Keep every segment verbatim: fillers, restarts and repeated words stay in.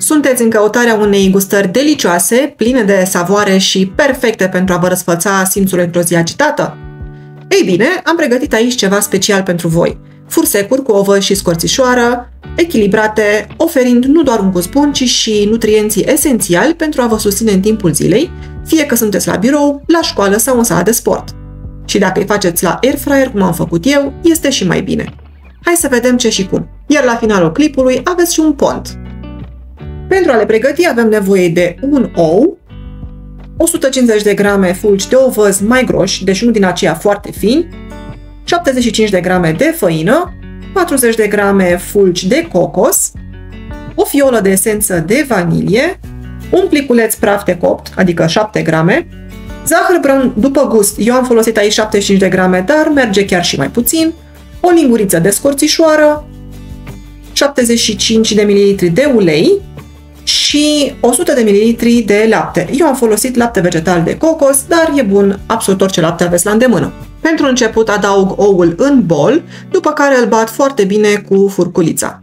Sunteți în căutarea unei gustări delicioase, pline de savoare și perfecte pentru a vă răsfăța simțul într-o zi agitată? Ei bine, am pregătit aici ceva special pentru voi. Fursecuri cu ovă și scorțișoară, echilibrate, oferind nu doar un gust bun, ci și nutrienții esențiali pentru a vă susține în timpul zilei, fie că sunteți la birou, la școală sau în sala de sport. Și dacă îi faceți la air fryer, cum am făcut eu, este și mai bine. Hai să vedem ce și cum. Iar la finalul clipului aveți și un pont. Pentru a le pregăti avem nevoie de un ou, o sută cincizeci de grame fulgi de ovăz mai groși, deci nu din aceia foarte fini, șaptezeci și cinci de grame de făină, patruzeci de grame fulgi de cocos, o fiolă de esență de vanilie, un pliculeț praf de copt, adică șapte grame, zahăr brun după gust, eu am folosit aici șaptezeci și cinci de grame, dar merge chiar și mai puțin, o linguriță de scorțișoară, șaptezeci și cinci de mililitri de ulei și o sută de mililitri de lapte. Eu am folosit lapte vegetal de cocos, dar e bun absolut orice lapte aveți la îndemână. Pentru început adaug oul în bol, după care îl bat foarte bine cu furculița.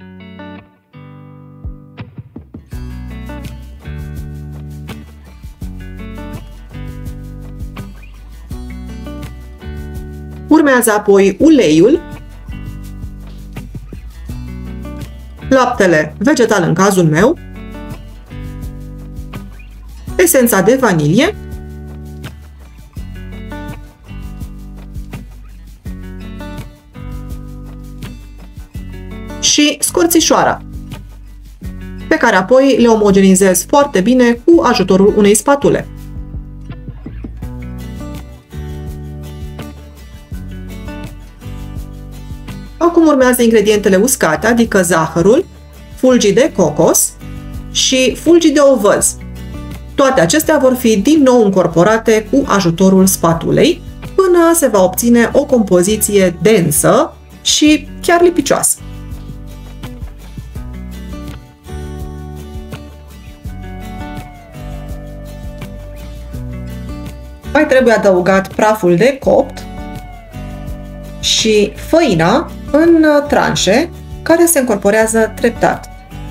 Urmează apoi uleiul, laptele vegetal în cazul meu, esența de vanilie și scorțișoara, pe care apoi le omogenizez foarte bine cu ajutorul unei spatule. Acum urmează ingredientele uscate, adică zahărul, fulgii de cocos și fulgii de ovăz. Toate acestea vor fi din nou încorporate cu ajutorul spatulei până se va obține o compoziție densă și chiar lipicioasă. Mai trebuie adăugat praful de copt și făina în tranșe care se încorporează treptat.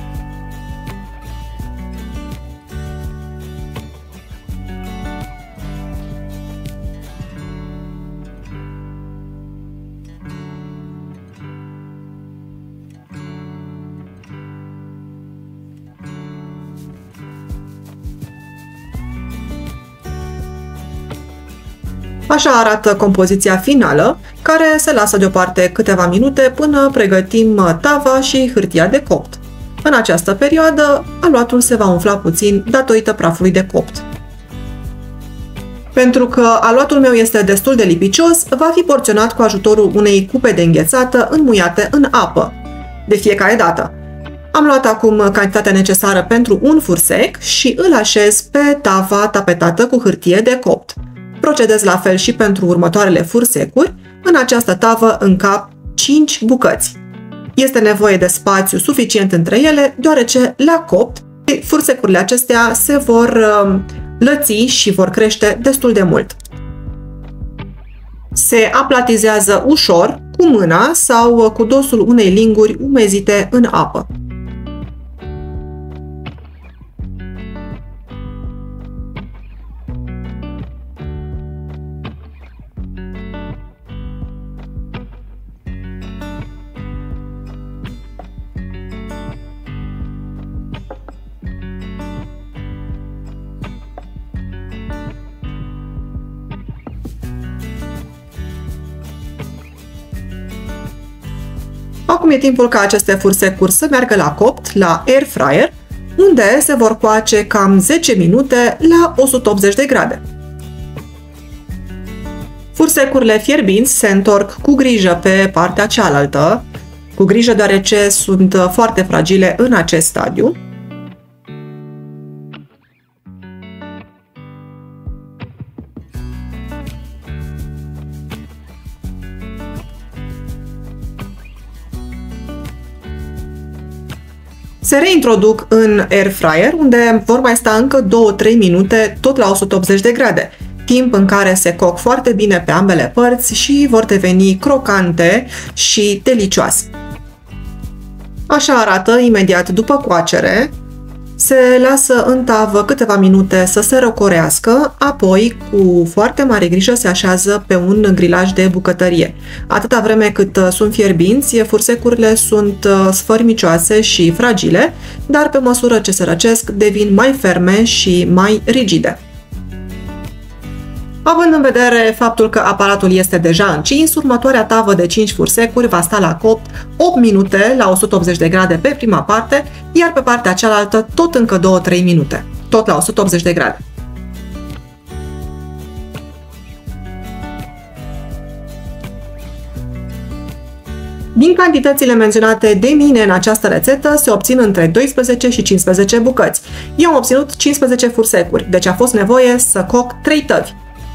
Așa arată compoziția finală, care se lasă deoparte câteva minute până pregătim tava și hârtia de copt. În această perioadă, aluatul se va umfla puțin datorită prafului de copt. Pentru că aluatul meu este destul de lipicios, va fi porționat cu ajutorul unei cupe de înghețată înmuiate în apă, de fiecare dată. Am luat acum cantitatea necesară pentru un fursec și îl așez pe tava tapetată cu hârtie de copt. Procedez la fel și pentru următoarele fursecuri. În această tavă încap cinci bucăți. Este nevoie de spațiu suficient între ele, deoarece la copt fursecurile acestea se vor lăți și vor crește destul de mult. Se aplatizează ușor cu mâna sau cu dosul unei linguri umezite în apă. Acum e timpul ca aceste fursecuri să meargă la copt, la air fryer, unde se vor coace cam zece minute la o sută optzeci de grade. Fursecurile fierbinți se întorc cu grijă pe partea cealaltă, cu grijă deoarece sunt foarte fragile în acest stadiu. Se reintroduc în air fryer, unde vor mai sta încă două-trei minute, tot la o sută optzeci de grade, timp în care se coc foarte bine pe ambele părți și vor deveni crocante și delicioase. Așa arată imediat după coacere. Se lasă în tavă câteva minute să se răcorească, apoi, cu foarte mare grijă, se așează pe un grilaj de bucătărie. Atâta vreme cât sunt fierbinți, fursecurile sunt sfărmicioase și fragile, dar pe măsură ce se răcesc, devin mai ferme și mai rigide. Având în vedere faptul că aparatul este deja încins, următoarea tavă de cinci fursecuri va sta la copt opt minute la o sută optzeci de grade pe prima parte, iar pe partea cealaltă tot încă două trei minute, tot la o sută optzeci de grade. Din cantitățile menționate de mine în această rețetă se obțin între doisprezece și cincisprezece bucăți. Eu am obținut cincisprezece fursecuri, deci a fost nevoie să coc trei tăvi.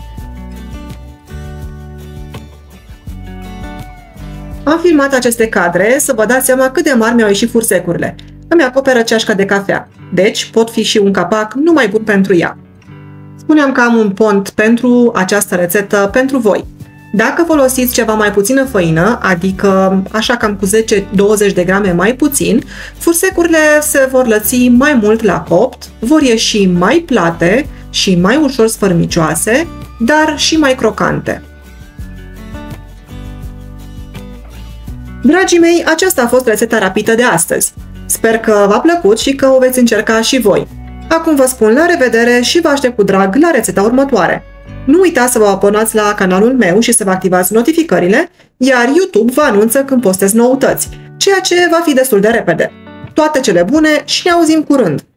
Am filmat aceste cadre să vă dați seama cât de mari mi-au ieșit fursecurile. Îmi acoperă ceașca de cafea, deci pot fi și un capac numai bun pentru ea. Spuneam că am un pont pentru această rețetă pentru voi. Dacă folosiți ceva mai puțină făină, adică așa cam cu zece douăzeci de grame mai puțin, fursecurile se vor lăți mai mult la copt, vor ieși mai plate și mai ușor sfărmicioase, dar și mai crocante. Dragii mei, aceasta a fost rețeta rapidă de astăzi. Sper că v-a plăcut și că o veți încerca și voi. Acum vă spun la revedere și vă aștept cu drag la rețeta următoare. Nu uitați să vă abonați la canalul meu și să vă activați notificările, iar YouTube vă anunță când postez noutăți, ceea ce va fi destul de repede. Toate cele bune și ne auzim curând!